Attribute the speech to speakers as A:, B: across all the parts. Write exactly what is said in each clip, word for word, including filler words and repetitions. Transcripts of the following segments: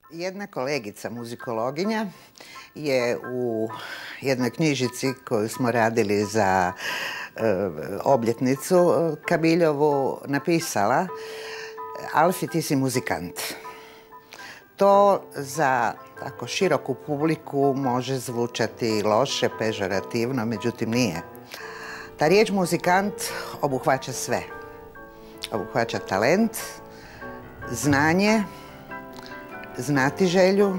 A: Jedna kolegica muzikologinja je u jednoj knjižici koju smo radili za e, obljetnicu Kabiljovu napisala: Alfi, ti si muzikant. To za tako široku publiku može zvučati loše, pežorativno, međutim nije. Ta riječ muzikant obuhvaća sve. Obuhvaća talent, znanje, znatiželju,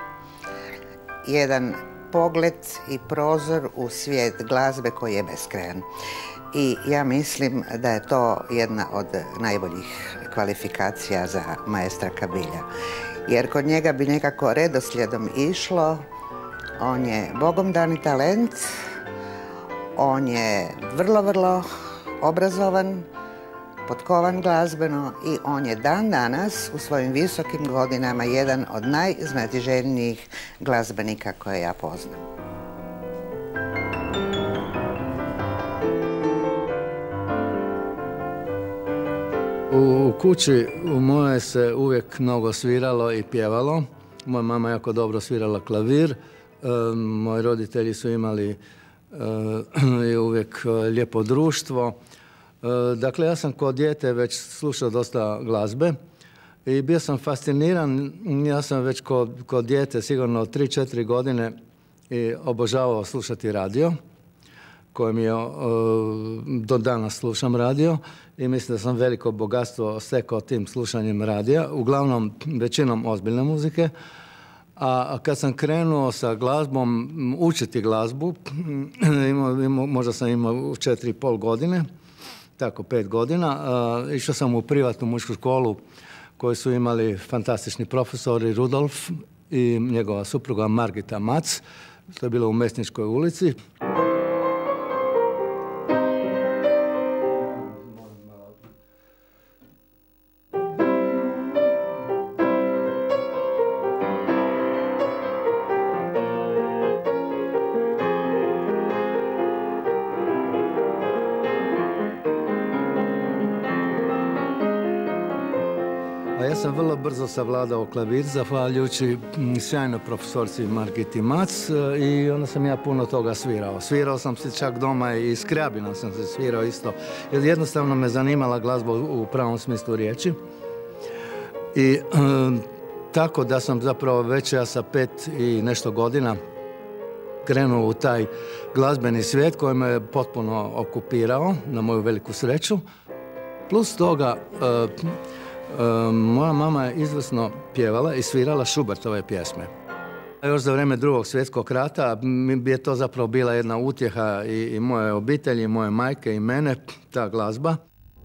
A: jedan pogled i prozor u svijet glazbe koji je beskrajan. I ja mislim da je to jedna od najboljih kvalifikacija za maestra Kabilja. Jer kod njega bi nekako redoslijedom išlo, on je bogom dani talent, on je vrlo, vrlo obrazovan, potkovan glazbeno i on je dan danas u svojim visokim godinama jedan od najznatiželjnijih glazbenika koje ja poznam.
B: U kući u moje se uvijek mnogo sviralo i pjevalo. Moja mama jako dobro svirala klavir. Moji roditelji su imali uvijek lijepo društvo. Dakle, ja sam kod dijete već slušao dosta glazbe i bio sam fasciniran. Ja sam već kod, kod dijete sigurno tri četiri godine i obožavao slušati radio, kojem je, do danas slušam radio i mislim da sam veliko bogatstvo stekao tim slušanjem radija, uglavnom većinom ozbiljne muzike. A kad sam krenuo sa glazbom, učiti glazbu, imao, imao, možda sam imao četiri i pol godine, tako pet godina, išao sam u privatnu muzičku školu koju su imali fantastični profesori Rudolf i njegova supruga Margita Mac, to je bilo u Mesničkoj ulici. Ja sam vrlo brzo savladao klavir, zahvaljujući sjajnoj profesorci Margiti Mac, i onda sam ja puno toga svirao. Svirao sam se čak doma i s Krjabinom sam se svirao isto. Jer jednostavno me zanimala glazba u pravom smislu riječi. I e, tako da sam zapravo već ja sa pet i nešto godina krenuo u taj glazbeni svijet koji me potpuno okupirao, na moju veliku sreću. Plus toga, e, moja mama je izvrsno pjevala i svirala Schubertove pjesme. Još za vrijeme Drugog svjetskog rata mi je to zapravo bila jedna utjeha i, i moje obitelji, moje majke i mene, ta glazba.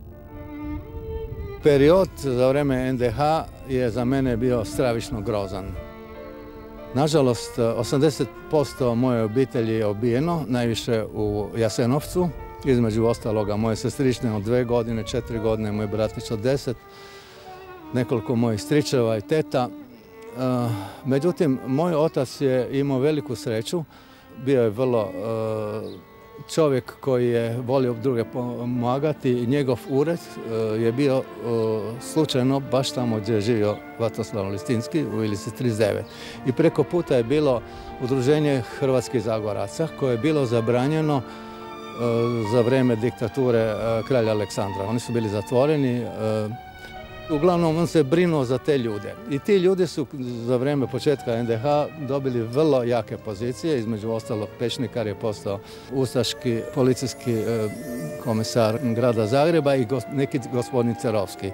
B: Period za vrijeme en de ha je za mene bio stravično grozan. Nažalost, osamdeset posto moje obitelji je obijeno, najviše u Jasenovcu, između ostaloga moje sestrične od dve godine, četiri godine, moj bratić od deset, nekoliko mojih stričeva i teta. Međutim, moj otac je imao veliku sreću. Bio je vrlo čovjek koji je volio druge pomagati i njegov ured je bio slučajno baš tamo gdje je živio Vatroslav Listinski u Ilici trideset devet. I preko puta je bilo udruženje Hrvatskih zagoraca koje je bilo zabranjeno za vrijeme diktature kralja Aleksandra. Oni su bili zatvoreni. Uglavnom, on se brinuo za te ljude. I ti ljudi su za vrijeme početka en de ha dobili vrlo jake pozicije. Između ostalog, Pečnikar je postao ustaški policijski e, komisar grada Zagreba i gos, neki gospodin Cerovski.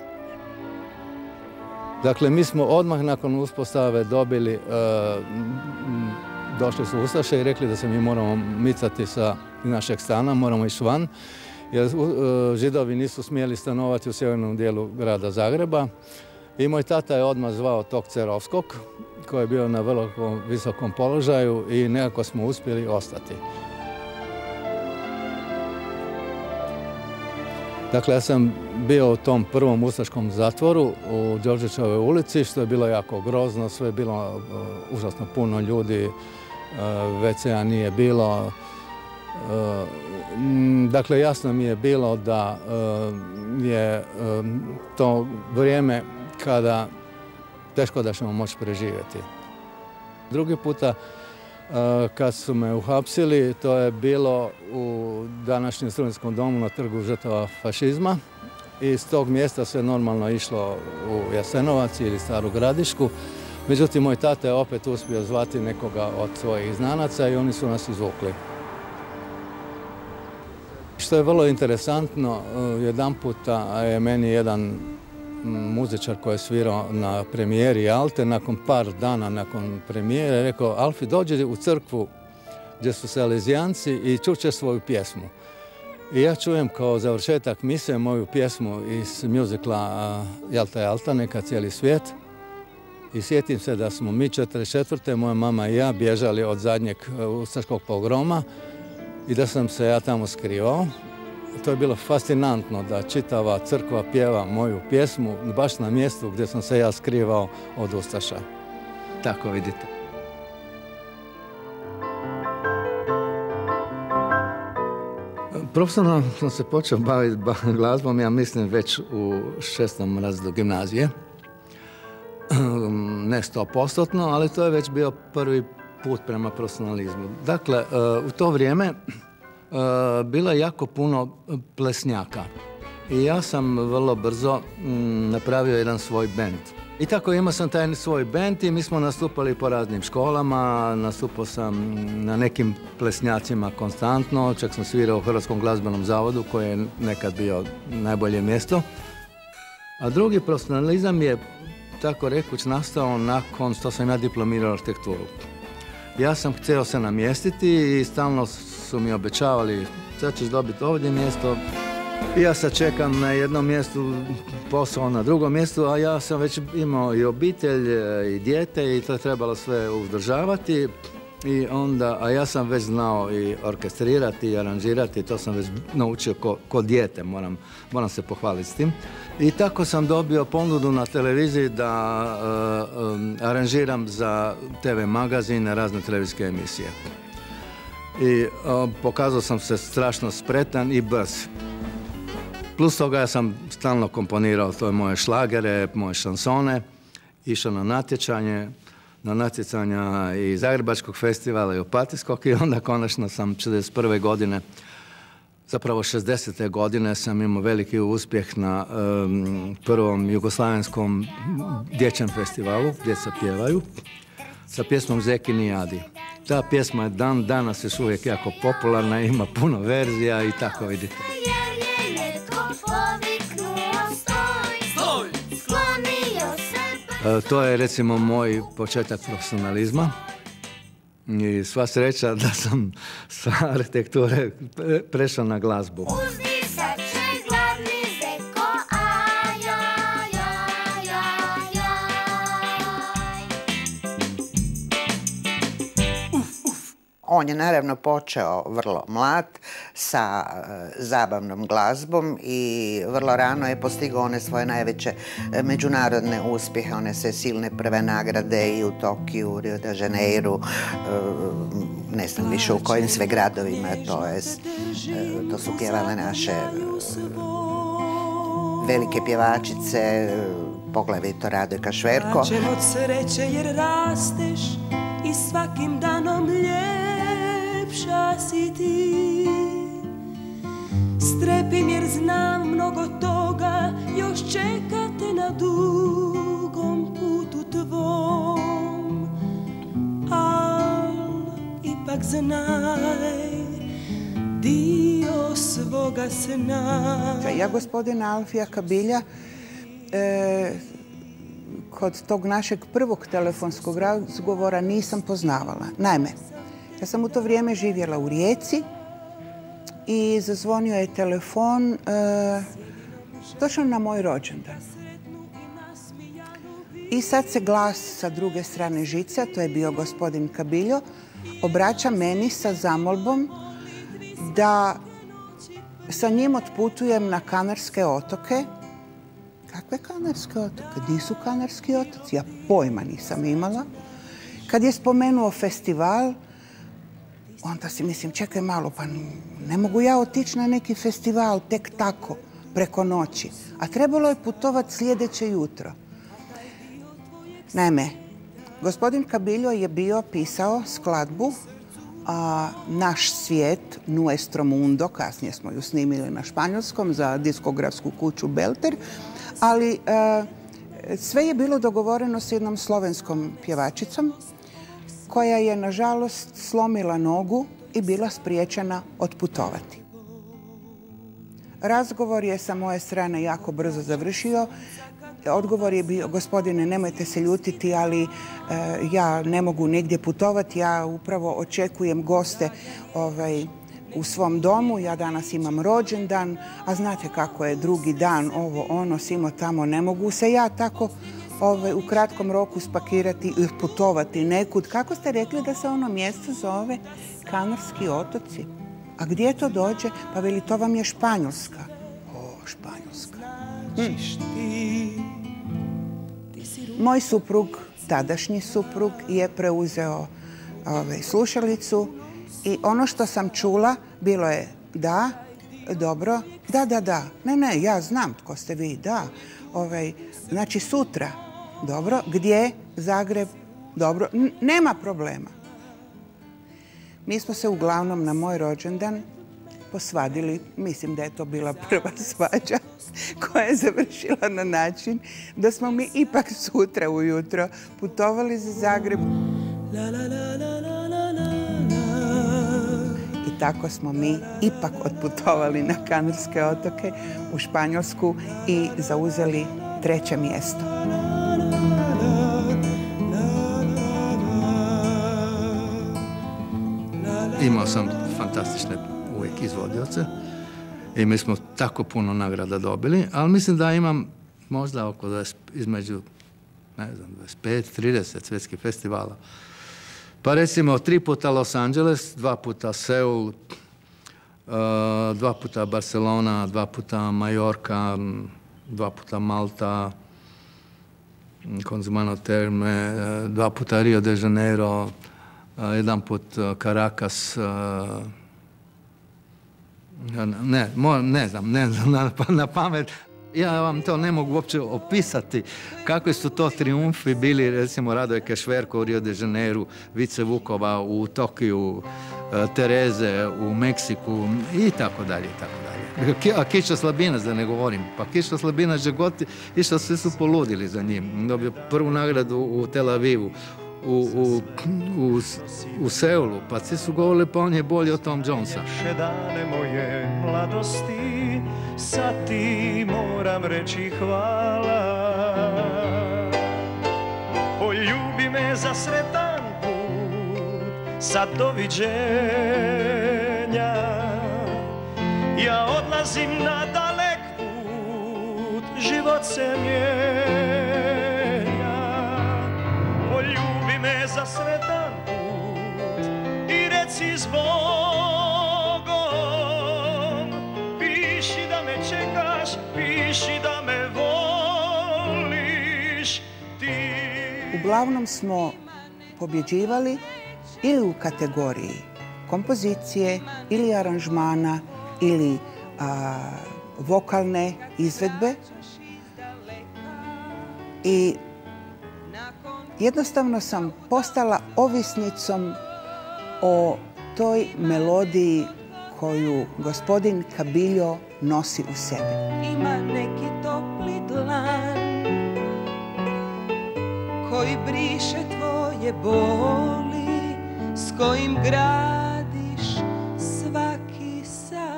B: Dakle, mi smo odmah nakon uspostave dobili, e, došli su ustaše i rekli da se mi moramo micati sa našeg stana, moramo ići van, jer Židovi nisu smjeli stanovati u sjevernom dijelu grada Zagreba. I moj tata je odmah zvao tog Cerovskog, koji je bio na vrlo visokom položaju i nekako smo uspjeli ostati. Dakle, ja sam bio u tom prvom ustaškom zatvoru u Đorđećevoj ulici, što je bilo jako grozno, sve je bilo uh, užasno puno ljudi, uh, ve ce a nije bilo. Uh, dakle, jasno mi je bilo da uh, je uh, to vrijeme kada teško da ćemo moći preživjeti. Drugi puta kad su me uhapsili, to je bilo u današnjem studentskom domu na trgu žrtava fašizma. I s tog mjesta se normalno išlo u Jasenovac ili Staru Gradišku. Međutim, moj tata je opet uspio zvati nekoga od svojih znanaca i oni su nas izvukli. Što je vrlo interesantno, jedan puta je meni jedan muzičar koji je svirao na premijeri Alte, nakon par dana nakon premijere, rekao: Alfi, dođi u crkvu gdje su Salezijanci i čućeš svoju pjesmu. I ja čujem kao završetak mise moju pjesmu iz mjuzikla Jalta je Alta, neka cijeli svijet. I sjetim se da smo mi četrdeset četvrte moja mama i ja, bježali od zadnjeg ustaškog pogroma i da sam se ja tamo skrivao. To je bilo fascinantno da čitava crkva pjeva moju pjesmu baš na mjestu gdje sam se ja skrivao od ustaša. Tako vidite. Profesionalno sam se počeo baviti glazbom, ja mislim, već u šestom razredu gimnazije. Ne stopostotno, ali to je već bio prvi put prema profesionalizmu. Dakle, u to vrijeme bilo je jako puno plesnjaka i ja sam vrlo brzo napravio jedan svoj bend. I tako imao sam taj svoj bend i mi smo nastupali po raznim školama, nastupao sam na nekim plesnjacima konstantno, čak sam svirao u Hrvatskom glazbenom zavodu koji je nekad bio najbolje mjesto. A drugi profesionalizam je, tako rekuć, nastao nakon što sam ja diplomirao arhitekturu. Ja sam htio se namjestiti i stalno su mi obećavali: sad ćeš dobiti ovdje mjesto. I ja sad čekam na jednom mjestu posao, na drugom mjestu, a ja sam već imao i obitelj i dijete i to je trebalo sve uzdržavati. I onda, a ja sam već znao i orkestrirati i aranžirati, to sam već naučio ko, ko dijete, moram, moram se pohvaliti s tim. I tako sam dobio ponudu na televiziji da uh, um, aranžiram za te ve magazine razne televizijske emisije. I uh, pokazao sam se strašno spretan i brz. Plus toga ja sam stalno komponirao to moje šlagere, moje šansone, išao na natječanje, na natjecanja i Zagrebačkog festivala i Opatijskog i onda konačno sam šezdeset prve godine, zapravo šezdesete godine sam imao veliki uspjeh na um, prvom jugoslavenskom dječjem festivalu, djeca pjevaju, sa pjesmom Zekini Jadi. Ta pjesma je dan danas još uvijek jako popularna, ima puno verzija i tako vidite. To je recimo moj početak profesionalizma i sva sreća da sam sa arhitekture prešao na glazbu.
A: On je naravno počeo vrlo mlad sa zabavnom glazbom i vrlo rano je postigao one svoje najveće međunarodne uspjehe, one sve silne prve nagrade i u Tokiju, u Rio de Janeiru, ne znam više u kojim sve gradovima, to, je, to su pjevale naše velike pjevačice, poglavito Radojka Šverko.
C: Plačem od sreće jer rasteš i svakim danom ljepša si ti. Strepim jer znam mnogo toga još čekate na dugom putu tvom. Al ipak znaj dio svoga sna.
D: Ja gospodina Alfija Kabilja e, kod tog našeg prvog telefonskog razgovora nisam poznavala. Naime, ja sam u to vrijeme živjela u Rijeci i zazvonio je telefon e, točno na moj rođendan. I sad se glas sa druge strane žice, to je bio gospodin Kabiljo, obraća meni sa zamolbom da sa njim otputujem na Kanarske otoke. Kakve Kanarske otoke? Di su Kanarski otoci? Ja pojma nisam imala. Kad je spomenuo festival, onda si mislim, čekaj malo, pa ne mogu ja otići na neki festival tek tako, preko noći. A trebalo je putovati sljedeće jutro. Naime, gospodin Kabiljo je bio pisao skladbu a, Naš svijet, Nuestro mundo, kasnije smo ju snimili na španjolskom za diskografsku kuću Belter, ali a, sve je bilo dogovoreno s jednom slovenskom pjevačicom koja je, nažalost, slomila nogu i bila spriječena otputovati. Razgovor je sa moje strane jako brzo završio. Odgovor je bio, gospodine, nemojte se ljutiti, ali e, ja ne mogu negdje putovati, ja upravo očekujem goste ovaj, u svom domu, ja danas imam rođendan, a znate kako je drugi dan, ovo, ono, simo tamo, ne mogu se ja tako ovaj, u kratkom roku spakirati i putovati nekud. Kako ste rekli da se ono mjesto zove Kanarski otoci? A gdje to dođe? Pa veli, to vam je Španjolska. O, Španjolska. Hm. Moj suprug, tadašnji suprug, je preuzeo ovaj, slušalicu i ono što sam čula bilo je da, dobro, da, da, da. Ne, ne, ja znam tko ste vi, da. Ovaj, znači sutra, dobro, gdje, Zagreb, dobro, N nema problema. Mi smo se uglavnom na moj rođendan posvadili, mislim da je to bila prva svađa koja je završila na način da smo mi ipak sutra ujutro putovali za Zagreb. I tako smo mi ipak otputovali na Kanarske otoke u Španjolsku i zauzeli treće mjesto.
B: Imao sam fantastične uvijek izvodioce i mi smo tako puno nagrada dobili, ali mislim da imam možda oko dvadeset, između ne znam, dvadeset pet trideset svjetskih festivala. Pa recimo tri puta Los Angeles, dva puta Seul, dva puta Barcelona, dva puta Majorka, dva puta Malta, Konzumano Terme, dva puta Rio de Janeiro, jedan put Caracas, ne, ne znam, ne znam na, na pamet. Ja vam to ne mogu uopće opisati kakvi su to triumfi bili, recimo Radoje Kešverko u Rio de Janeiru, Vice Vukova u Tokiju, Tereze u Meksiku i tako dalje, i tako dalje. A Kiša Slabinac, da ne govorim, pa Kiša Slabinac že god išao, svi su poludili za njim. Dobio prvu nagradu u Tel Avivu, u, u, u, u Seulu, pa svi su govorili pa on je bolji od Tom Jonesa.
E: Naše dane moje mladosti, sad ti moram reći hvala. Poljubi me za sretan put, sad doviđenja. Ja odlazim na dalek put, život se mijenja. Poljubi me za sretan put i reci s Bogom. Piši da me čekaš, piši da me voliš ti.
D: Uglavnom smo pobjeđivali ili u kategoriji kompozicije ili aranžmana ili a, vokalne izvedbe i jednostavno sam postala ovisnicom o toj melodiji koju gospodin Kabiljo nosi u sebi.
C: Ima neki topli dlan koji briše tvoje boli, s kojim gradiš svaki san.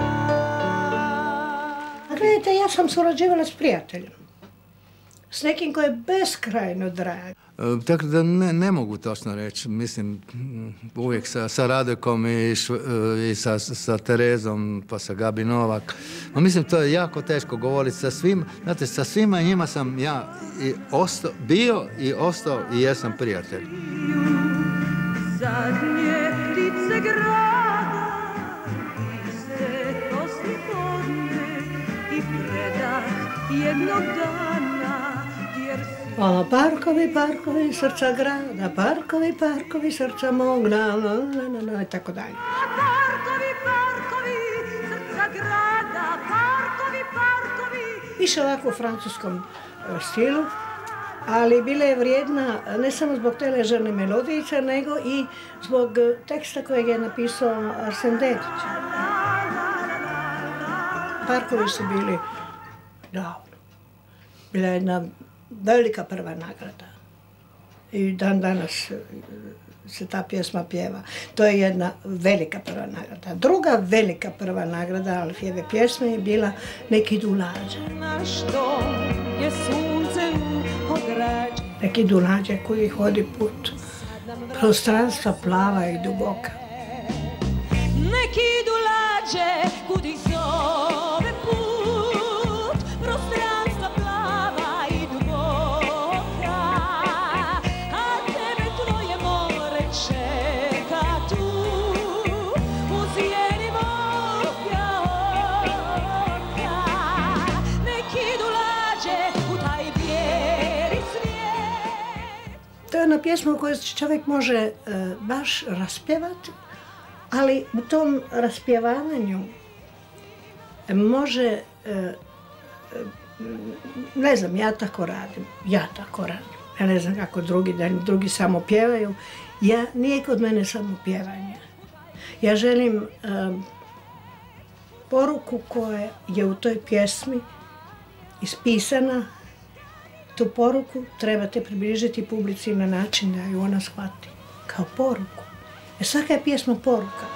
F: Gledajte, ja sam surađivala s prijateljem. S nekim koji je beskrajno drag.
B: Tako da ne, ne mogu točno reći, mislim, uvijek sa, sa Radojkom i, š, i sa, sa Terezom, pa sa Gabi Novak. Ma mislim, to je jako teško govoriti sa svima. Znate, sa svima njima sam ja i osto, bio i ostao i jesam prijatelj.
C: Zadnje ptice grada, ti se posli podne i predah jednog dana, jer si...
F: O, parkovi, parkovi, srca grada, parkovi, parkovi, srca mog, na, na, na, na, i tako dalje.
C: Parkovi, parkovi, srca grada, parkovi, parkovi.
F: Više ovako u francuskom stilu, ali bila je vrijedna ne samo zbog te ležerne melodijice, nego i zbog teksta kojeg je napisao Arsen Dedić. Parkovi su bili, da, bila je jedna velika prva nagrada. I dan danas se ta pjesma pjeva. To je jedna velika prva nagrada. Druga velika prva nagrada Alfijeve pjesme je bila Nek idu lađe. Nek idu lađe koji hodi put prostranstva plava i duboka.
C: Nek idu lađe kud ih zove put prostranstva plava i duboka, a tebe tvoje more čeka tu u zijeni moga oka. Nek idu lađe u taj bijeli svijet.
F: To je jedna pjesma koju čovjek može uh, baš raspjevati, ali u tom raspjevavanju može, ne znam, ja tako radim, ja tako radim. Ja ne znam kako drugi, da drugi samo pjevaju. Ja, nije kod mene samo pjevanje. Ja želim um, poruku koja je u toj pjesmi ispisana, tu poruku trebate približiti publici na način da ju ona shvati kao poruku. Jer svaka je pjesma poruka.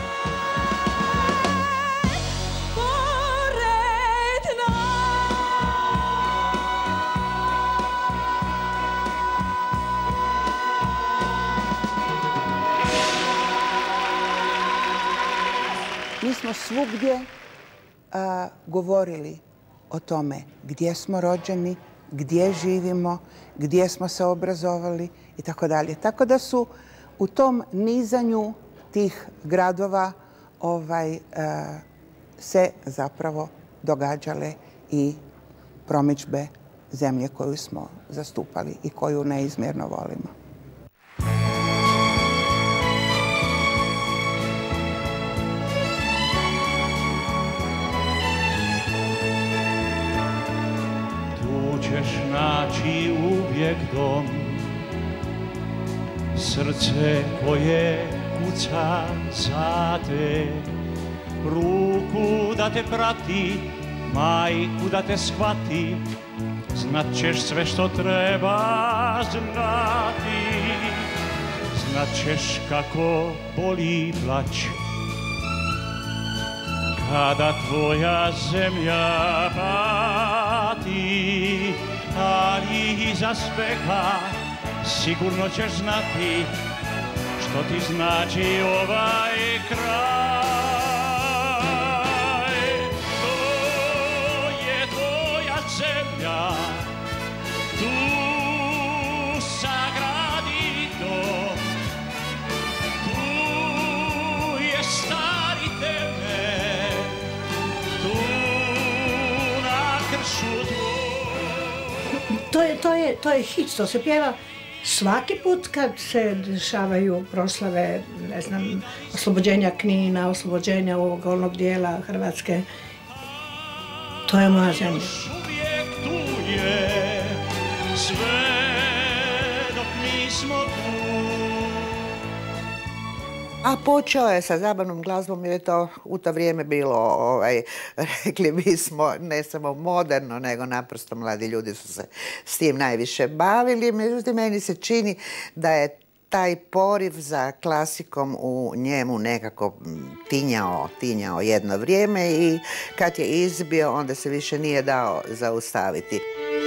D: Mi smo svugdje a, govorili o tome gdje smo rođeni, gdje živimo, gdje smo se obrazovali i tako dalje. Tako da su u tom nizanju tih gradova ovaj, uh, se zapravo događale i promidžbe zemlje koju smo zastupali i koju neizmjerno volimo.
E: Tu ćeš naći uvijek dom, srce koje kuca za te, ruku da te prati, majku da te shvati, znat ćeš sve što treba znati. Znat ćeš kako boli plać, kada tvoja zemlja pati, ali iza speha sigurno ćeš znati što ti znači ovaj kraj. To je tvoja zemlja, tu sagradi dom, tu je stari temelj, tu na kršu tvoj.
F: To je, to je, to je hit, to se pjeva svaki put kad se dešavaju proslave, ne znam, oslobođenja Knina, oslobođenja ovog onog dijela Hrvatske. To je moja zemlja.
E: Još uvijek tu je, sve dok nismo tu.
A: A počeo je sa zabavnom glazbom jer je to u to vrijeme bilo, ovaj, rekli bismo, ne samo moderno, nego naprosto mladi ljudi su se s tim najviše bavili. Međutim, meni se čini da je taj poriv za klasikom u njemu nekako tinjao, tinjao jedno vrijeme i kad je izbio, onda se više nije dao zaustaviti.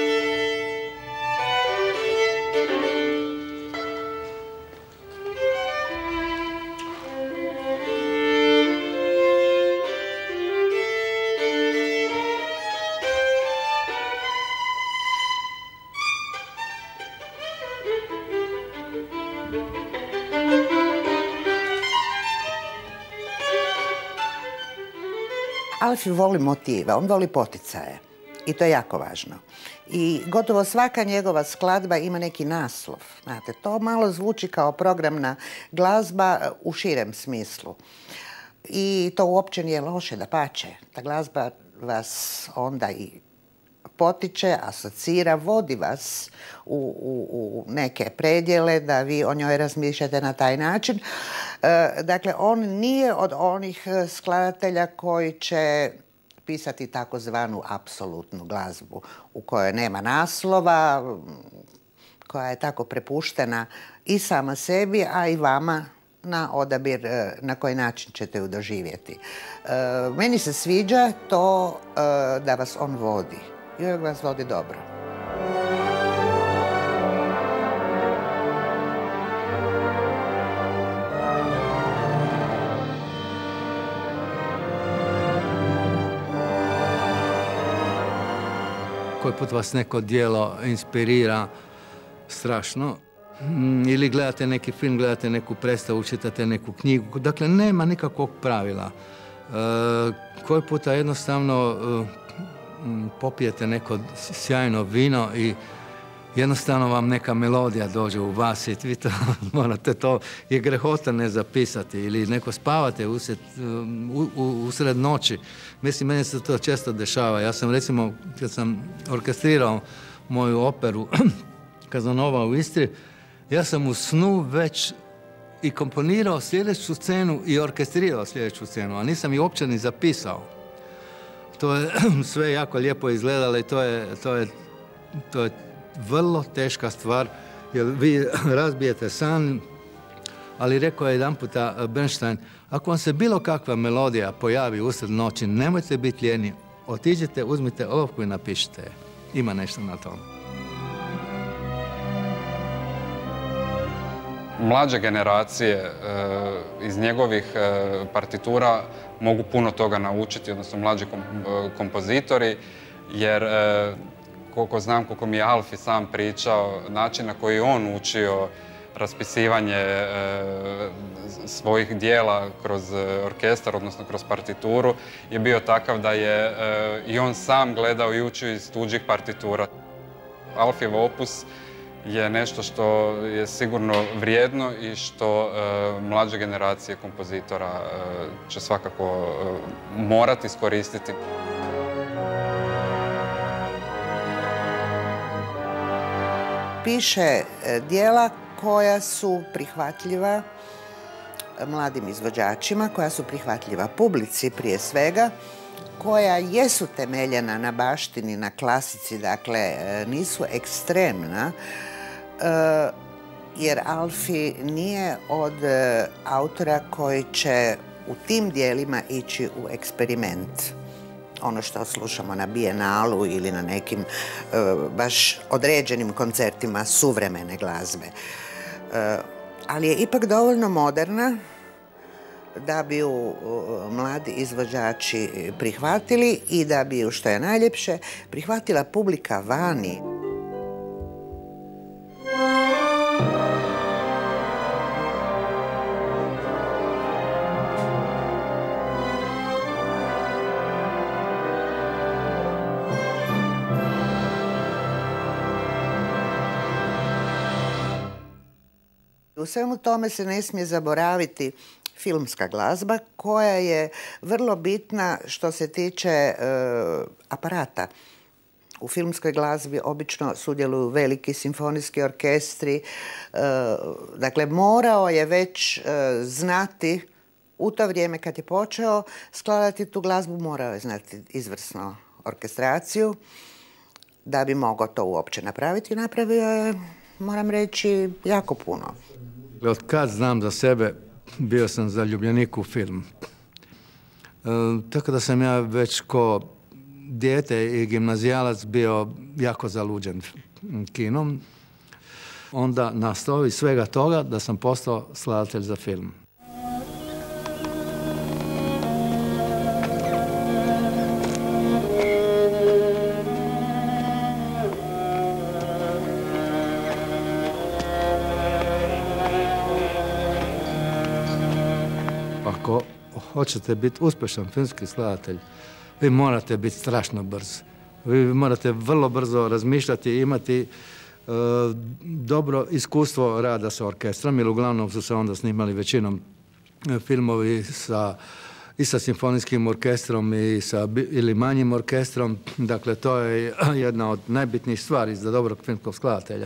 A: Alfi voli motive, on voli poticaje i to je jako važno. I gotovo svaka njegova skladba ima neki naslov. Znate, to malo zvuči kao programna glazba u širem smislu. I to uopće nije loše, dapače. Ta glazba vas onda i potiče, asocira, vodi vas u, u, u neke predjele da vi o njoj razmišljate na taj način. Dakle, on nije od onih skladatelja koji će pisati takozvanu apsolutnu glazbu u kojoj nema naslova, koja je tako prepuštena i sama sebi, a i vama na odabir na koji način ćete ju doživjeti. Meni se sviđa to da vas on vodi i uvijek vas vodi dobro.
B: Koji put vas neko djelo inspirira strašno, ili gledate neki film, gledate neku predstavu, čitate neku knjigu. Dakle, nema nikakvog pravila. E, koji puta jednostavno e, popijete neko sjajno vino i jednostavno vam neka melodija dođe u vas i vi to morate, to je grehota ne zapisati, ili neko spavate usred, u, u, usred noći. Mislim, meni se to često dešava. Ja sam recimo, kad sam orkestrirao moju operu Kazanova u Istri, ja sam u snu već i komponirao sljedeću scenu i orkestrirao sljedeću scenu, a nisam je uopće ni zapisao. To je sve jako lijepo izgledalo i to je, to je, to je vrlo teška stvar, jer vi razbijete san, ali rekao je jedan puta Bernstein, ako vam se bilo kakva melodija pojavi usred noći, nemojte biti lijeni, otiđite, uzmite olovku i napišite. Ima nešto na tom.
G: Mlađe generacije iz njegovih partitura mogu puno toga naučiti, odnosno mlađi kompozitori, jer koliko znam, koliko mi je Alfi sam pričao, način na koji je on učio raspisivanje svojih dijela kroz orkestar, odnosno kroz partituru, je bio takav da je i on sam gledao i učio iz tuđih partitura. Alfijev opus je nešto što je sigurno vrijedno i što mlađe generacije kompozitora će svakako morati iskoristiti.
A: Piše dijela koja su prihvatljiva mladim izvođačima, koja su prihvatljiva publici prije svega, koja jesu temeljena na baštini, na klasici, dakle nisu ekstremna, jer Alfi nije od autora koji će u tim dijelima ići u eksperiment. Ono što slušamo na Bijenalu ili na nekim uh, baš određenim koncertima suvremene glazbe. Uh, ali je ipak dovoljno moderna da bi ju uh, mladi izvođači prihvatili i da bi ju, što je najljepše, prihvatila publika vani. U svemu tome se ne smije zaboraviti filmska glazba koja je vrlo bitna što se tiče e, aparata. U filmskoj glazbi obično sudjeluju veliki simfonijski orkestri. E, dakle, morao je već e, znati u to vrijeme kad je počeo skladati tu glazbu, morao je znati izvrsno orkestraciju da bi mogao to uopće napraviti. Napravio je, moram reći, jako puno.
B: Od kad znam za sebe, bio sam zaljubljenik u film. E, tako da sam ja već ko dijete i gimnazijalac bio jako zaluđen kinom. Onda nastao iz svega toga da sam postao skladatelj za film. Ako hoćete biti uspješan filmski skladatelj, vi morate biti strašno brz. Vi morate vrlo brzo razmišljati i imati e, dobro iskustvo rada sa orkestrom, jer uglavnom su se onda snimali većinom filmovi sa i sa simfonijskim orkestrom i sa ili manjim orkestrom. Dakle, to je jedna od najbitnijih stvari za dobrog filmskog skladatelja.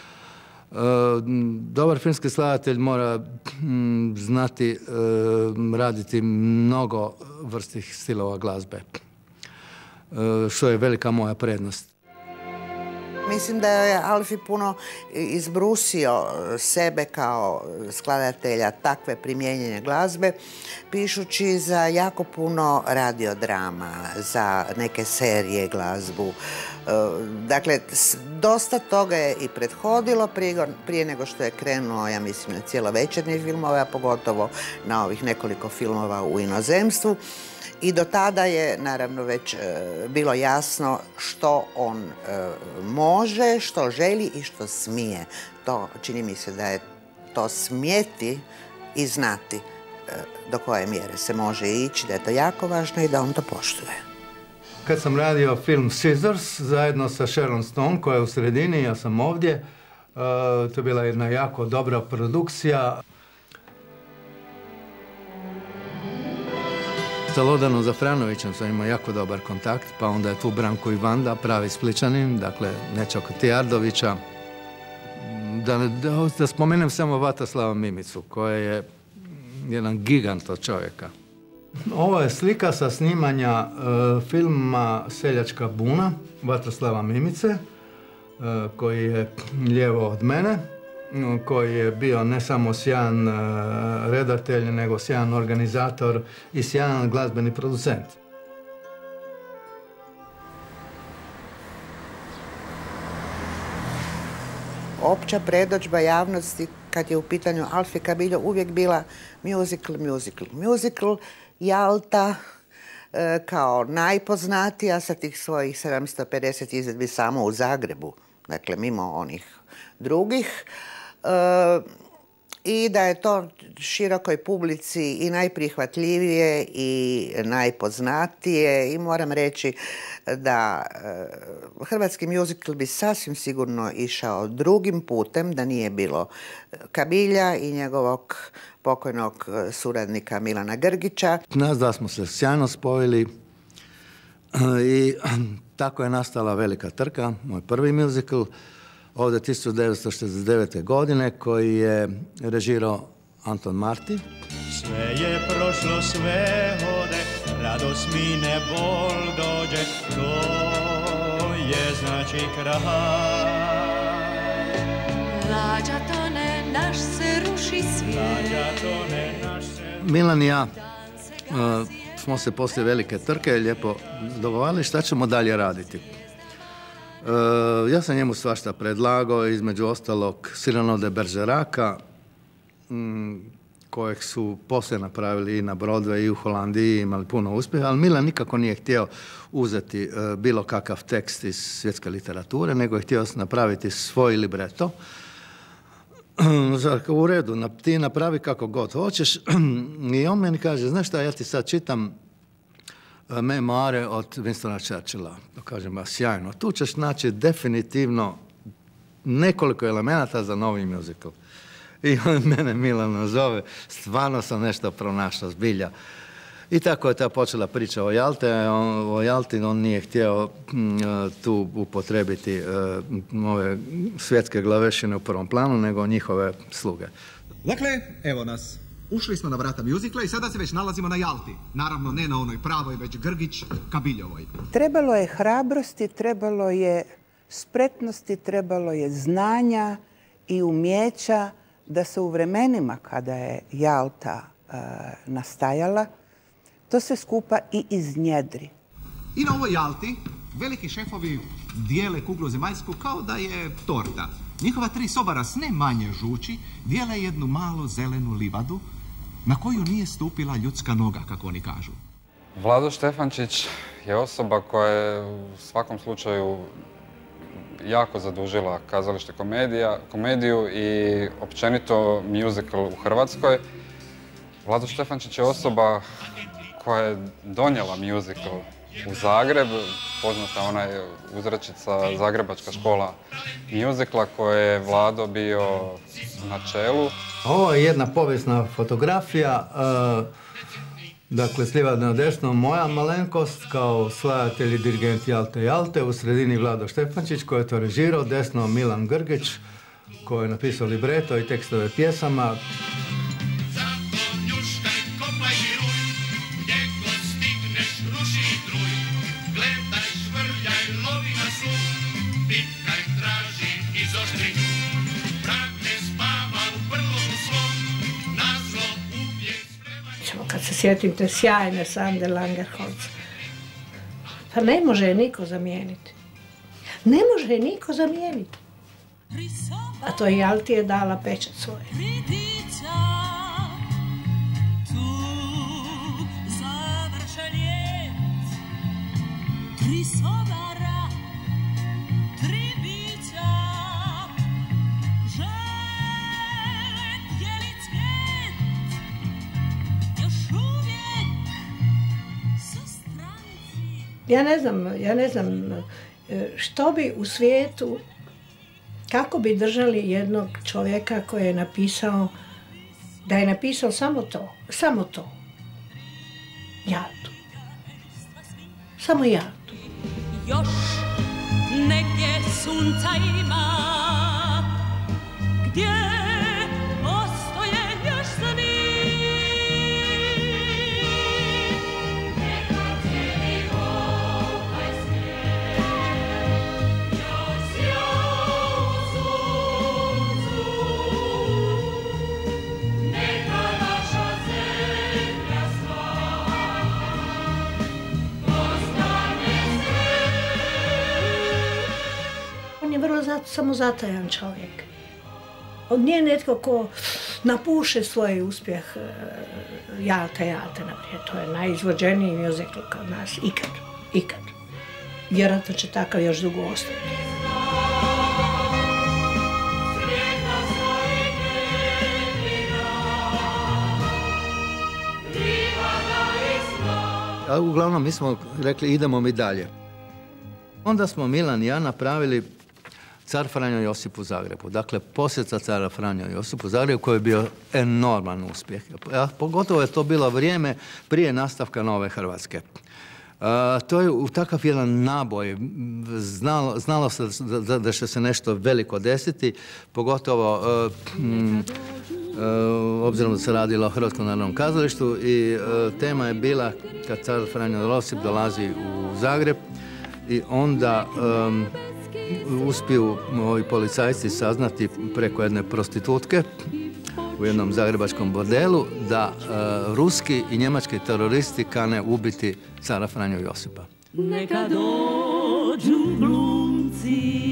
B: Dobar filmski skladatelj mora znati raditi mnogo vrstih stilova glazbe, što je velika moja prednost.
A: Mislim da je Alfi puno izbrusio sebe kao skladatelja takve primijenjene glazbe, pišući za jako puno radiodrama, za neke serije glazbu. Dakle, dosta toga je i prethodilo prije nego što je krenuo, ja mislim, na cjelovečernje filmove, a pogotovo na ovih nekoliko filmova u inozemstvu. I do tada je, naravno, već e, bilo jasno što on e, može, što želi i što smije. To čini mi se da je to smjeti i znati e, do koje mjere se može ići, da je to jako važno i da on to poštuje.
B: Kad sam radio film Scissors zajedno sa Sharon Stone, koja je u sredini, ja sam ovdje, e, to je bila jedna jako dobra produkcija. Sa Lodanom Zafranovićem sam imao jako dobar kontakt, pa onda je tu Branko Ivanda, pravi Spličanin, dakle Nečako Tijardovića. Da, da, da spomenem samo Vataslava Mimicu, koja je jedan gigant od čovjeka. Ovo je slika sa snimanja e, filma Seljačka buna Vataslava Mimice, e, koji je lijevo od mene, koji je bio ne samo sjajan uh, redatelj, nego sjajan organizator i sjajan glazbeni producent.
A: Opća predođba javnosti kad je u pitanju Alfi Kabiljo uvijek bila musical, musical. Musical Jalta e, kao najpoznatija sa tih svojih sedamsto pedeset izvedbi samo u Zagrebu, dakle mimo onih drugih. E, I da je to širokoj publici i najprihvatljivije i najpoznatije i moram reći da e, hrvatski musical bi sasvim sigurno išao drugim putem da nije bilo Kabilja i njegovog pokojnog suradnika Milana Grgića.
B: Nas da smo se sjajno spojili i tako je nastala Velika trka, moj prvi musical, ovdje tisuću devetsto šezdeset devete. godine, koji je režirao Anton Marti.
E: Sve je prošlo, sve ode, radost mine, bol dođe, to je znači kraj.
C: Lađa tone, naš se ruši svijet.
E: Lađa tone, naš se...
B: Milan i ja uh, smo se poslije Velike trke lijepo dogovarali šta ćemo dalje raditi. Uh, ja sam njemu svašta predlagao, između ostalog Cyrano de Bergeraka, m, kojeg su poslije napravili i na Broadway i u Holandiji, imali puno uspjeha, ali Milan nikako nije htio uzeti uh, bilo kakav tekst iz svjetske literature, nego je htio napraviti svoj libreto. U redu, ti napravi kako god hoćeš. I on meni kaže, znaš šta, ja ti sad čitam memoare od Winstona Churchilla. Pa kažem, ba, sjajno. Tu ćeš naći definitivno nekoliko elemenata za novi musical. I on mene Milan nazove, stvarno sam nešto pronašao, zbilja. I tako je ta počela priča o Jalti. O Jalti on nije htio tu upotrebiti ove svjetske glavešine u prvom planu, nego njihove sluge.
H: Dakle, evo nas. Ušli smo na vrata mjuzikla i sada se već nalazimo na Jalti. Naravno, ne na onoj pravoj, već Grgić Kabiljovoj.
D: Trebalo je hrabrosti, trebalo je spretnosti, trebalo je znanja i umjeća da se u vremenima kada je Jalta e, nastajala, to se skupa i iznjedri.
H: I na ovoj Jalti veliki šefovi dijele kuglu zemaljsku kao da je torta. Njihova tri sobara s ne manje žuči dijele jednu malu zelenu livadu na koju nije stupila ljudska noga, kako oni kažu.
G: Vlado Štefančić je osoba koja je u svakom slučaju jako zadužila kazalište komedija, komediju i općenito musical u Hrvatskoj. Vlado Štefančić je osoba koja je donijela musical u Zagreb, poznata ona je uzrečica Zagrebačka škola muzikla koje je Vlado bio na čelu.
B: Ovo je jedna povijesna fotografija Dakle, s lijeva na desno moja malenkost kao svajatelj i dirigent Jalte Jalte, u sredini Vlado Štefančić koji je to režirao, desno Milan Grgić koji je napisao libreto i tekstove pjesama.
F: Kad se sjetim te sjajne Sande Langerholz, pa ne može je niko zamijeniti. Ne može je niko zamijeniti. A to i Alti je dala pečat svoj. Ja ne znam, ja ne znam što bi u svijetu, kako bi držali jednog čovjeka koji je napisao, da je napisao samo to, samo to. Jaltu. Samo Jaltu.
C: Još negdje sunca ima, gdje ostoje još za njim.
F: Samozatajan čovjek. On nije netko ko napuše svoj uspjeh Jalte Jalte, naprijed. To je najizvođeniji muzikal kod nas. Ikad. Ikad. Vjerojatno će takav još dugo ostati.
B: A uglavnom mi smo rekli idemo mi dalje. Onda smo Milan i ja napravili Car Franjo Josip u Zagrebu. Dakle, posjeta cara Franjo Josip u Zagrebu koji je bio enorman uspjeh. A pogotovo je to bilo vrijeme prije nastavka Nove Hrvatske. A, to je u takav jedan naboj. Znalo, znalo se da, da će se nešto veliko desiti, pogotovo a, m, a, obzirom da se radilo o Hrvatskom narodnom kazalištu i a, tema je bila kad car Franjo Josip dolazi u Zagreb i onda a, uspiju ovi policajci saznati preko jedne prostitutke u jednom zagrebačkom bordelu da uh, ruski i njemački teroristi kane ubiti cara Franju Josipa.
C: Neka dođu glumci,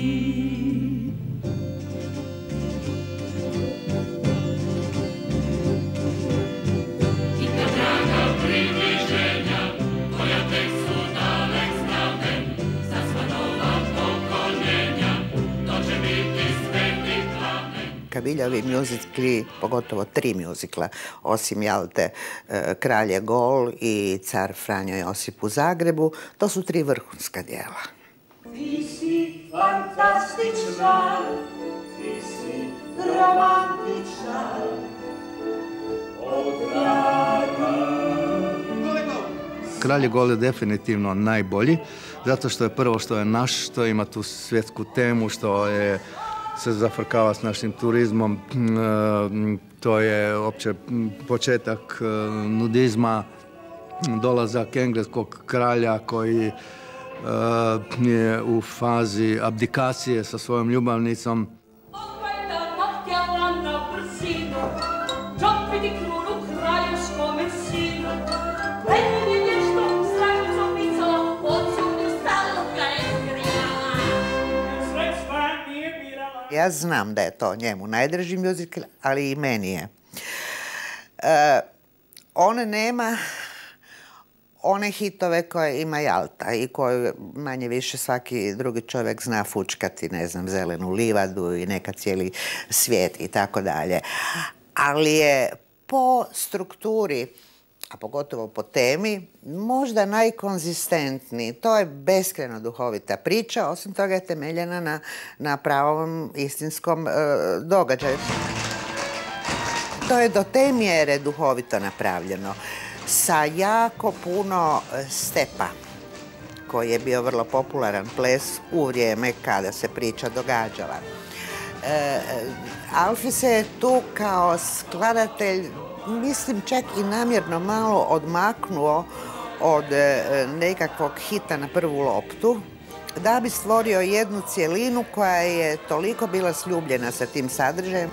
C: i kad draga približenja koja tek su dalek znamen, za sva nova pokoljenja to će biti sveti plamen.
A: Kabiljovi mjuzikli, pogotovo tri mjuzikla, osim Jalte, Kralj je gol i Car Franjo Josip u Zagrebu, to su tri vrhunska djela.
C: Ti si fantastična, ti si romantična, odraga.
B: Kralj je gol je definitivno najbolji, zato što je prvo što je naš, što ima tu svjetsku temu, što je se zafrkava s našim turizmom, to je opće početak nudizma, dolazak engleskog kralja koji je u fazi abdikacije sa svojom ljubavnicom.
A: Ja znam da je to njemu najdrži mjuzikl, ali i meni je. E, on nema one hitove koje ima Jalta i koje manje više svaki drugi čovjek zna fučkati, ne znam, Zelenu livadu i neka cijeli svijet i tako dalje. Ali je po strukturi, a pogotovo po temi, možda najkonzistentniji. To je beskrajno duhovita priča, osim toga je temeljena na, na pravom istinskom e, događaju. To je do te mjere duhovito napravljeno. sa jako puno stepa, koji je bio vrlo popularan ples u vrijeme kada se priča događala. E, Alfi se je tu kao skladatelj, mislim čak i namjerno malo odmaknuo od e, nekakvog hita na prvu loptu, da bi stvorio jednu cjelinu koja je toliko bila sljubljena sa tim sadržajem.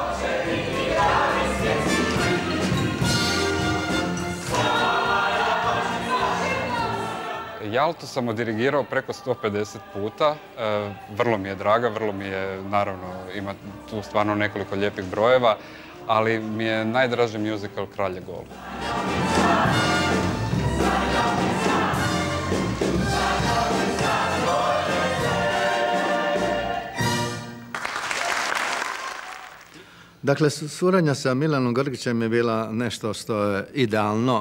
G: Jaltu sam odirigirao preko sto pedeset puta, e, vrlo mi je draga, vrlo mi je, naravno, ima tu stvarno nekoliko lijepih brojeva, ali mi je najdraži muzikal Kralj je gol.
B: Dakle, suradnja sa Milanom Grgićem je bila nešto što je idealno.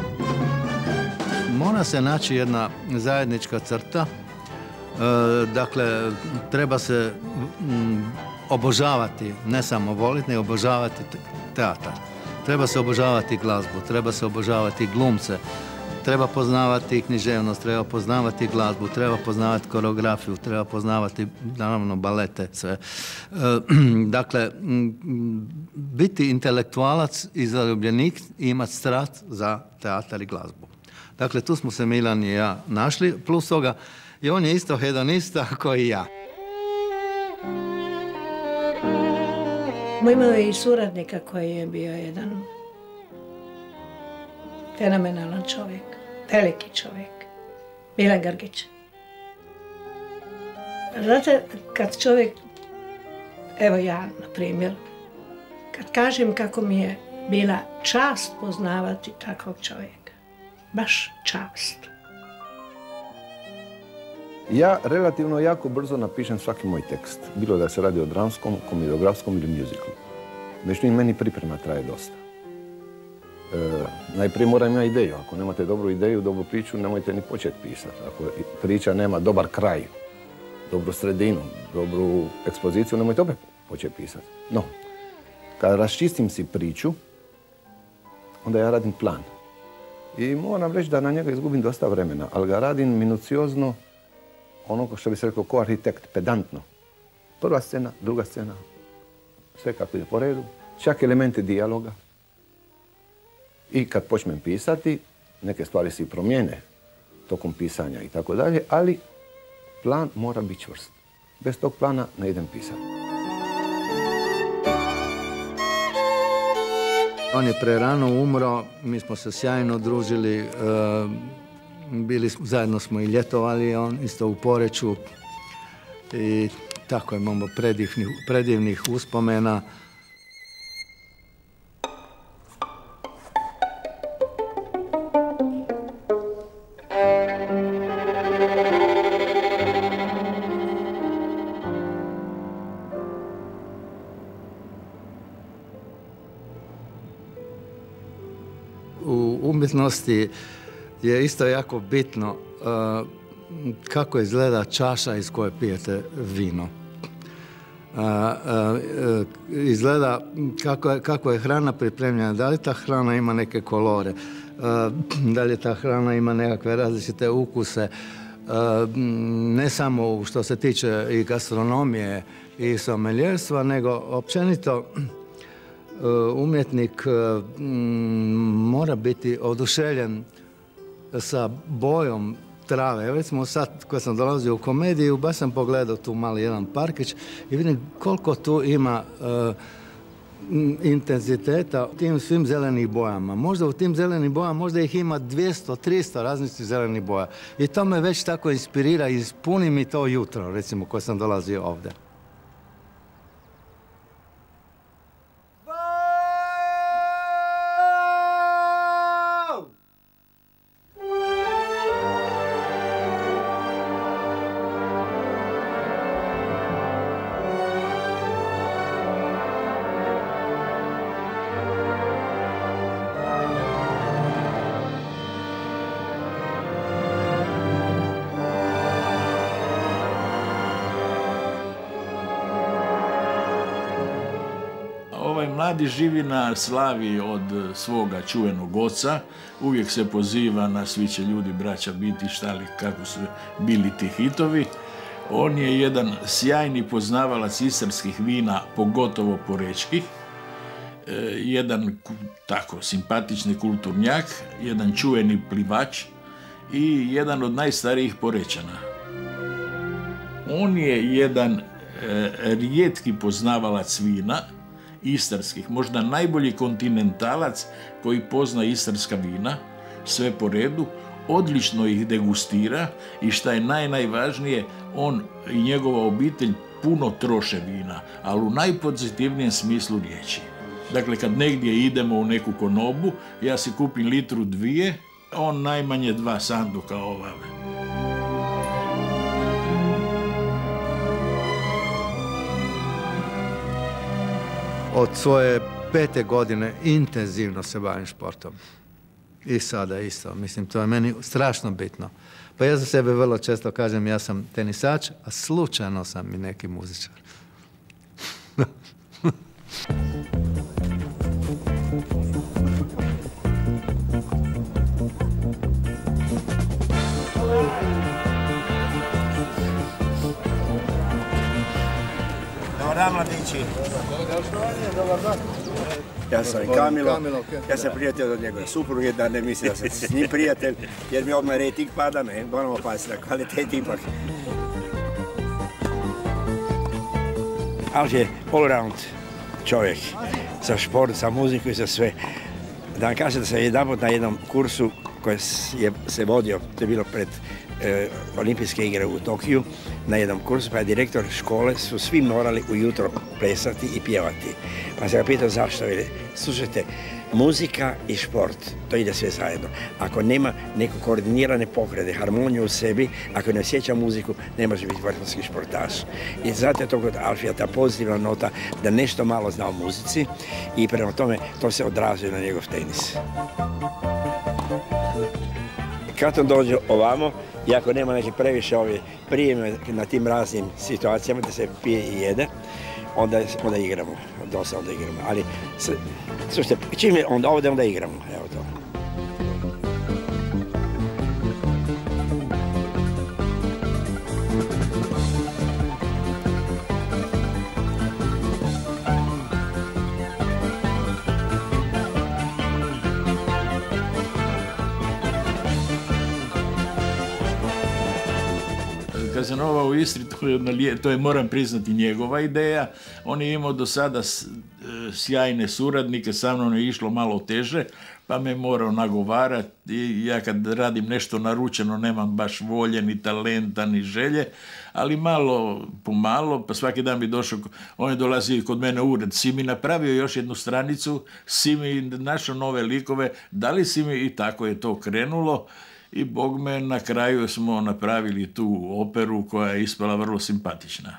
B: Mora se naći jedna zajednička crta. E, dakle, treba se m, obožavati, ne samo voliti, nego obožavati teatar. Treba se obožavati glazbu, treba se obožavati glumce, treba poznavati književnost, treba poznavati glazbu, treba poznavati koreografiju, treba poznavati, naravno, balete, sve. E, dakle, m, biti intelektualac i zaljubljenik i imati strast za teatar i glazbu. Dakle, tu smo se Milan i ja našli, plus toga i on je isto hedonista kao i ja.
F: Imao je i suradnika koji je bio jedan fenomenalan čovjek, veliki čovjek, Milan Grgić. Znate, kad čovjek, evo ja, na primjer, kad kažem kako mi je bila čast poznavati takvog čovjeka, baš čast.
I: Ja relativno jako brzo napišem svaki moj tekst, bilo da se radi o dramskom, komediografskom ili muzikalu. Međutim, meni priprema traje dosta. E, najprije moram imati ideju. Ako nemate dobru ideju, dobru priču, nemojte ni početi pisati. Ako priča nema dobar kraj, dobru sredinu, dobru ekspoziciju, nemojte opet početi pisati. No, kad raščistim si priču, onda ja radim plan. I moram reći da na njega izgubim dosta vremena, ali ga radim minuciozno, ono što bi se rekao ko arhitekt, pedantno. Prva scena, druga scena, sve kako ide po redu, čak elementi dijaloga. I kad počnem pisati, neke stvari se i promijene tokom pisanja i tako dalje, ali plan mora biti čvrst. Bez tog plana ne idem pisati.
B: On je prerano umro, mi smo se sjajno družili, e, bili, zajedno smo i ljetovali, on isto u Poreču i tako imamo predivnih, predivnih uspomena. U umjetnosti je isto jako bitno uh, kako izgleda čaša iz koje pijete vino. Uh, uh, izgleda kako je, kako je hrana pripremljena, da li ta hrana ima neke kolore, uh, da li ta hrana ima nekakve različite ukuse, uh, ne samo što se tiče i gastronomije i someljerstva, nego općenito umjetnik mora biti oduševljen sa bojom trave. Već smo sad, kad sam dolazio u komediju, baš sam pogledao tu mali jedan parkić i vidim koliko tu ima uh, intenziteta u tim svim zelenih bojama. Možda u tim zelenih bojama, možda ih ima dvjesto tristo različitih zelenih boja. I to me već tako inspirira i ispuni mi to jutro, recimo, kad sam dolazio ovdje.
J: mladi živi na slavi od svoga čuvenog oca, uvijek se poziva na svi će ljudi braća biti šta li, kako su bili ti hitovi. On je jedan sjajni poznavalac istarskih vina, pogotovo porečkih, jedan tako simpatični kulturnjak, jedan čuveni plivač i jedan od najstarijih Porečana. On je jedan e, rijetki poznavalac vina, istarskih, možda najbolji kontinentalac koji pozna istarska vina, sve po redu, odlično ih degustira i šta je naj, najvažnije, on i njegova obitelj puno troše vina, ali u najpozitivnijem smislu riječi. Dakle, kad negdje idemo u neku konobu, ja si kupim litru dvije, on najmanje dva sanduka ovave.
B: Od svoje pete godine intenzivno se bavim športom. I sada isto. Mislim, to je meni strašno bitno. Pa ja za sebe vrlo često kažem, ja sam tenisač, a slučajno sam i neki muzičar.
K: Dobar dan, mladići. Ja sam i Kamilo. Ja sam prijatelj od njegove supruge, da ne misli da sam s njim prijatelj, jer mi odmah rejting pada, ne, moramo pasti na kvalitet ipak. Alf je all-round čovjek, za šport, za muziku i za sve. Da vam kažem da sam jedanput na jednom kursu koji je se vodio, to je bilo pred e, olimpijske igre u Tokiju, na jednom kursu, pa je direktor škole, su svi morali ujutro plesati i pjevati. Pa sam ga pitao zašto, jer slušajte, muzika i šport, to ide sve zajedno. Ako nema neko koordinirane pokrete, harmoniju u sebi, ako ne osjeća muziku, ne može biti vrhunski športaš. I zato je to kod Alfija ta pozitivna nota da nešto malo zna o muzici i prema tome to se odrazuje na njegov tenis. Kad on dođe ovamo, i ako nema neke previše ove prijeme na tim raznim situacijama da se pije i jede, onda, onda igramo, dosta onda igramo. Ali, slušajte, čim je onda ovdje, onda igramo, evo to.
J: Casanova u Istri, to je, to je, moram priznati, njegova ideja. On je imao do sada sjajne suradnike, sa mnom je išlo malo teže, pa me morao nagovarati. I ja kad radim nešto naručeno nemam baš volje, ni talenta, ni želje, ali malo po malo, pa svaki dan bi došao, on je dolazio kod mene u ured, si mi napravio još jednu stranicu, si mi našao nove likove, da li si mi, i tako je to krenulo. I bog me, na kraju smo napravili tu operu koja je ispala vrlo simpatična.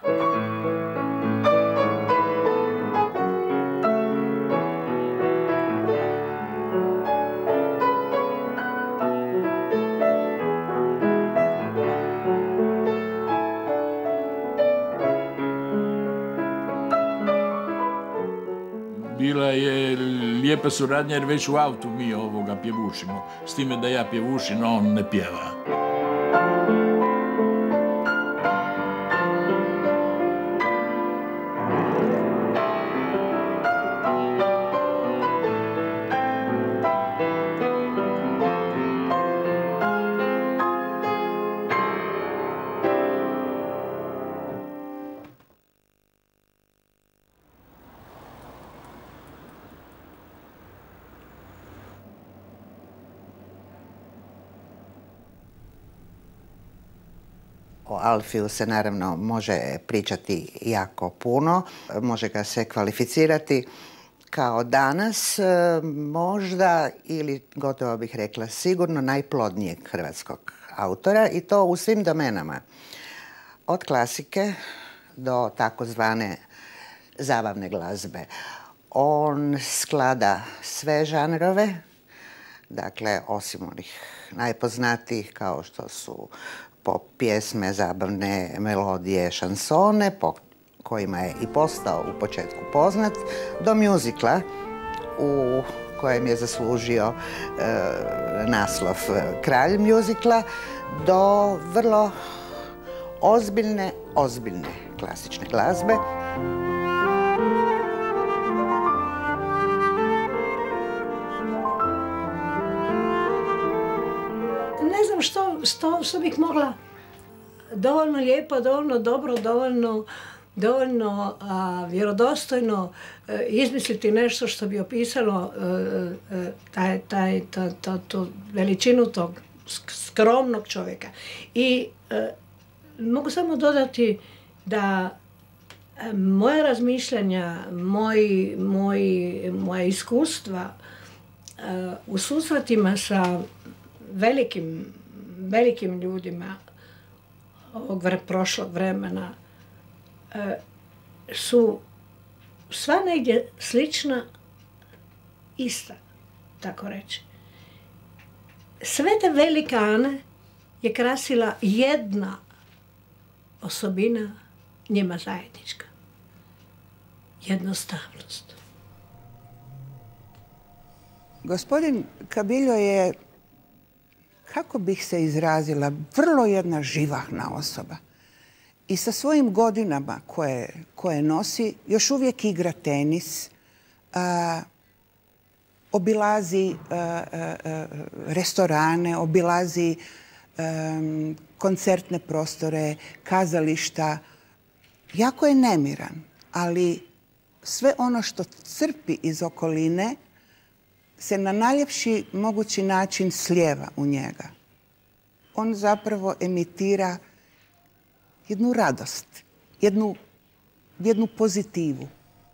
J: Bila je lijepa suradnja jer već u autu mi ovoga pjevušimo. S time da ja pjevušim, a on ne pjeva.
A: O Alfiju se naravno može pričati jako puno, može ga se kvalificirati kao danas možda, ili gotovo bih rekla sigurno, najplodnijeg hrvatskog autora, i to u svim domenama. Od klasike do takozvane zabavne glazbe. On sklada sve žanrove, dakle osim onih najpoznatijih kao što su pop pjesme, zabavne melodije, šansone, po kojima je i postao u početku poznat, do mjuzikla u kojem je zaslužio e, naslov kralj mjuzikla, do vrlo ozbiljne, ozbiljne klasične glazbe.
F: Ne znam što, što, što bih mogla dovoljno lijepo, dovoljno dobro, dovoljno, dovoljno a, vjerodostojno a, izmisliti nešto što bi opisalo a, a, taj, taj, ta, ta, tu veličinu tog skromnog čovjeka. I a, mogu samo dodati da a, moja razmišljanja, moji, moji, moja iskustva a, u susretima sa velikim, velikim ljudima ovog vre, prošlog vremena e, su sva negdje slična, ista, tako reći. Sve te velikane je krasila jedna osobina njima zajednička. Jednostavnost.
D: Gospodin Kabiljo je, kako bih se izrazila, vrlo jedna živahna osoba. I sa svojim godinama koje, koje nosi, još uvijek igra tenis, a, obilazi a, a, a, restorane, obilazi a, koncertne prostore, kazališta. Jako je nemiran, ali sve ono što crpi iz okoline se na najljepši mogući način slijeva u njega. On zapravo emitira jednu radost, jednu, jednu pozitivu.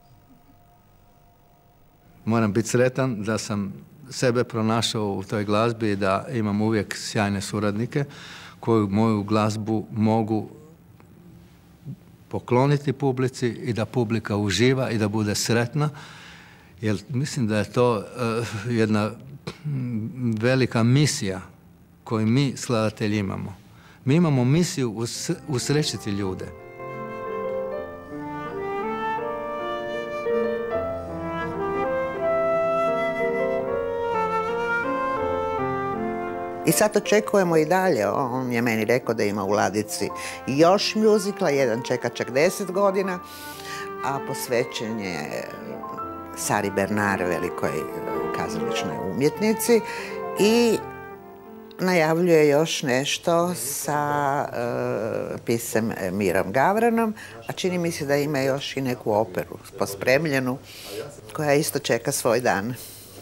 B: Moram biti sretan da sam sebe pronašao u toj glazbi i da imam uvijek sjajne suradnike koji moju glazbu mogu pokloniti publici i da publika uživa i da bude sretna. Jer mislim da je to uh, jedna velika misija koju mi skladatelji imamo. Mi imamo misiju us, usrećiti ljude.
A: I sad očekujemo i dalje. On je meni rekao da ima u ladici još mjuzikla, jedan čeka čak deset godina, a posvećen je Sari Bernard, velikoj kazališnoj umjetnici, i najavljuje još nešto sa uh, pisem Mirom Gavranom, a čini mi se da ima još i neku operu pospremljenu koja isto čeka svoj dan.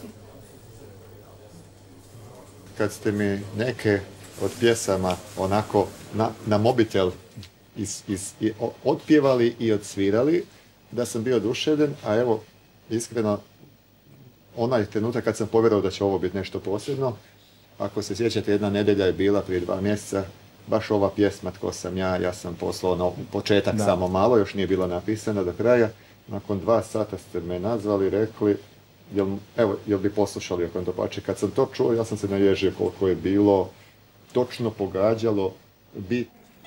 L: Kad ste mi neke od pjesama onako na, na mobitel is, is, i, otpjevali i odsvirali, da sam bio oduševljen, a evo, iskreno, onaj trenutak kad sam povjerovao da će ovo biti nešto posebno, ako se sjećate, jedna nedjelja je bila prije dva mjeseca, baš ova pjesma Tko sam ja, ja sam poslao na početak da. Samo malo, još nije bila napisana do kraja. Nakon dva sata ste me nazvali i rekli, jel, evo, jel bi poslušali ako vam to pače. Kad sam to čuo, ja sam se naježio koliko je bilo točno pogađalo bit.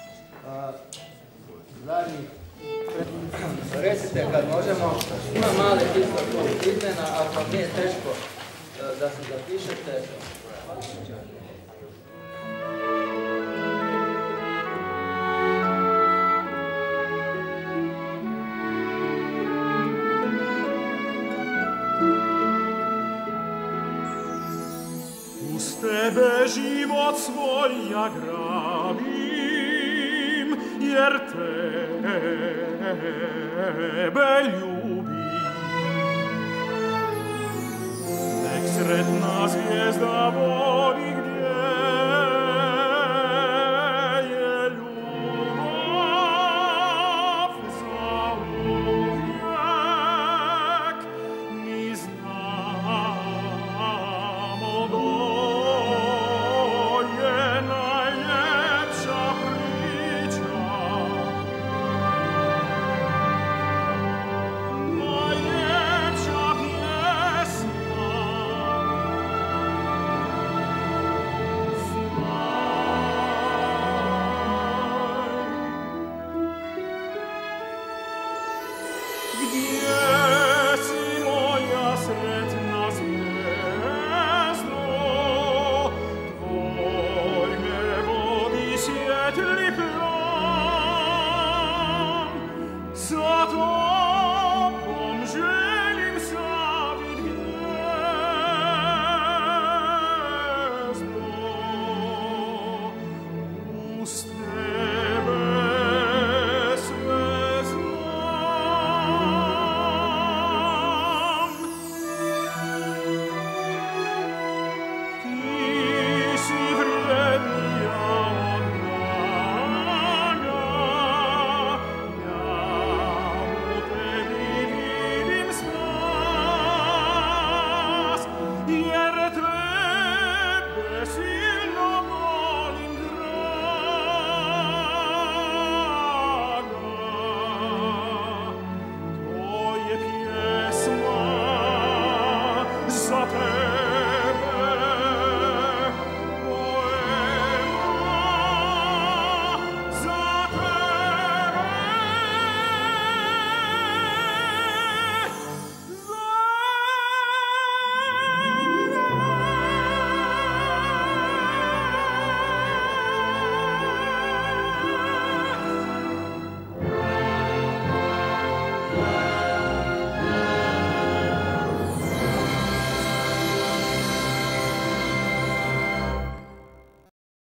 M: Zadnji, recite kad možemo, ima male čisto izmjena, ako vam nije teško da se zapišete.
N: Uz tebe život svoj ja grabim, jer tebe ljubim. Nek sretna zvijezda vodi